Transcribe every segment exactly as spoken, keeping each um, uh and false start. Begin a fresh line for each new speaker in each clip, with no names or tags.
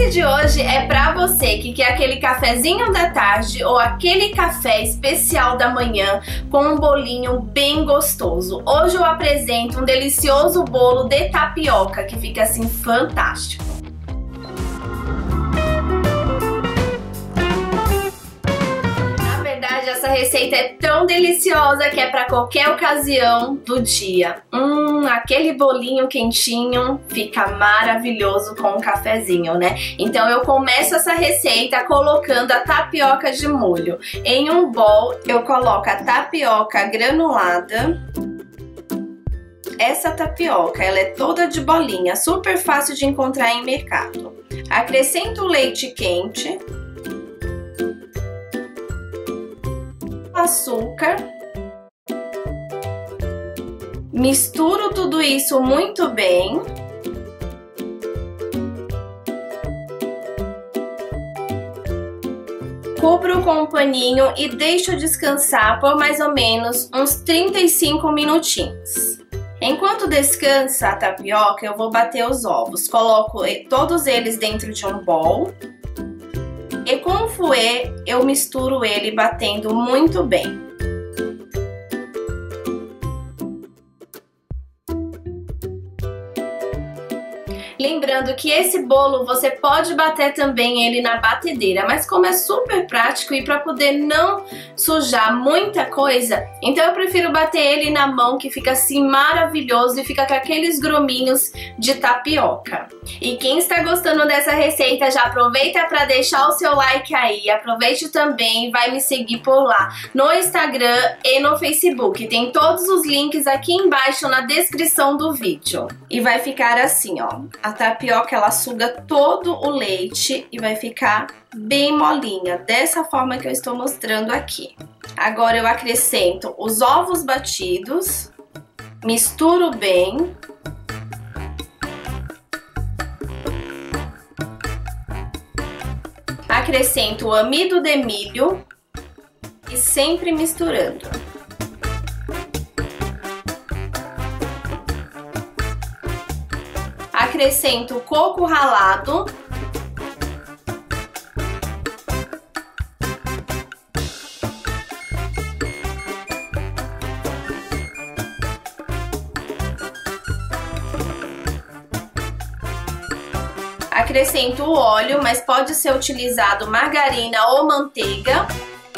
receita de hoje é pra você que quer aquele cafezinho da tarde ou aquele café especial da manhã com um bolinho bem gostoso. Hoje eu apresento um delicioso bolo de tapioca que fica assim fantástico. Essa receita é tão deliciosa que é para qualquer ocasião do dia. Hum, aquele bolinho quentinho fica maravilhoso com um cafezinho, né? Então eu começo essa receita colocando a tapioca de molho. Em um bowl eu coloco a tapioca granulada. Essa tapioca, ela é toda de bolinha, super fácil de encontrar em mercado. Acrescento o leite quente, açúcar, misturo tudo isso muito bem. Cubro com um paninho e deixo descansar por mais ou menos uns trinta e cinco minutinhos. Enquanto descansa a tapioca, eu vou bater os ovos. Coloco todos eles dentro de um bowl. E com o fouet eu misturo ele batendo muito bem. Lembrando que esse bolo você pode bater também ele na batedeira, mas como é super prático e para poder não sujar muita coisa, então eu prefiro bater ele na mão, que fica assim maravilhoso e fica com aqueles grominhos de tapioca. E quem está gostando dessa receita já aproveita para deixar o seu like aí, aproveite também, vai me seguir por lá no Instagram e no Facebook, tem todos os links aqui embaixo na descrição do vídeo. E vai ficar assim, ó. A tapioca ela suga todo o leite e vai ficar bem molinha, dessa forma que eu estou mostrando aqui. Agora eu acrescento os ovos batidos, misturo bem. Acrescento o amido de milho e sempre misturando. Acrescento coco ralado. Acrescento o óleo, mas pode ser utilizado margarina ou manteiga.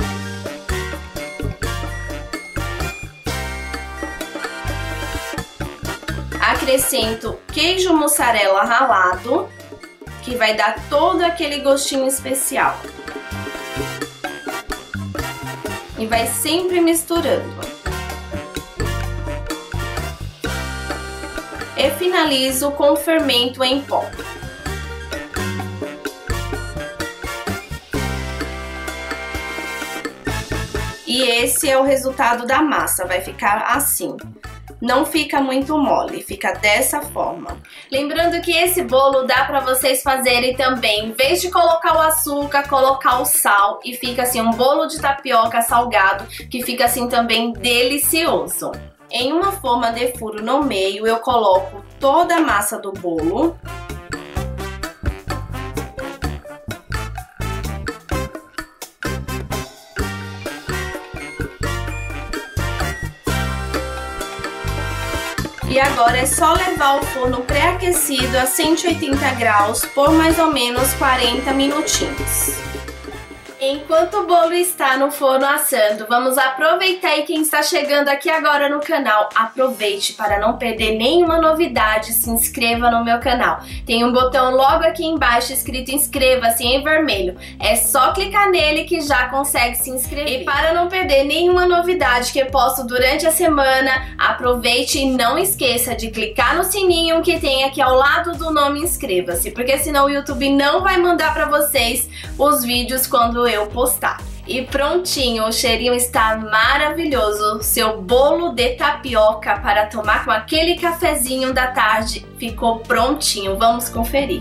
Acrescento queijo mussarela ralado, que vai dar todo aquele gostinho especial. E vai sempre misturando. E finalizo com fermento em pó. E esse é o resultado da massa, vai ficar assim. Não fica muito mole, fica dessa forma. Lembrando que esse bolo dá pra vocês fazerem também, em vez de colocar o açúcar, colocar o sal e fica assim um bolo de tapioca salgado, que fica assim também delicioso. Em uma forma de furo no meio, eu coloco toda a massa do bolo. E agora é só levar ao forno pré-aquecido a cento e oitenta graus por mais ou menos quarenta minutinhos. Enquanto o bolo está no forno assando, vamos aproveitar, e quem está chegando aqui agora no canal, aproveite para não perder nenhuma novidade, se inscreva no meu canal. Tem um botão logo aqui embaixo escrito inscreva-se em vermelho, é só clicar nele que já consegue se inscrever. E para não perder nenhuma novidade que eu posto durante a semana, aproveite e não esqueça de clicar no sininho que tem aqui ao lado do nome inscreva-se, porque senão o YouTube não vai mandar para vocês os vídeos quando eu postar. E prontinho, o cheirinho está maravilhoso. Seu bolo de tapioca para tomar com aquele cafezinho da tarde ficou prontinho. Vamos conferir.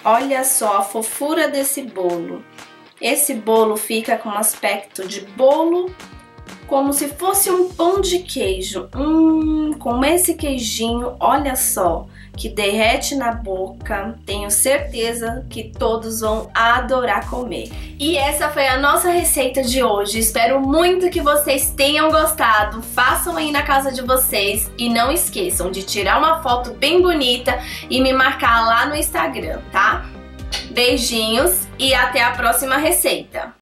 Olha só a fofura desse bolo. Esse bolo fica com um aspecto de bolo, como se fosse um pão de queijo. Hum, com esse queijinho, olha só, que derrete na boca. Tenho certeza que todos vão adorar comer. E essa foi a nossa receita de hoje. Espero muito que vocês tenham gostado. Façam aí na casa de vocês e não esqueçam de tirar uma foto bem bonita e me marcar lá no Instagram, tá? Beijinhos e até a próxima receita!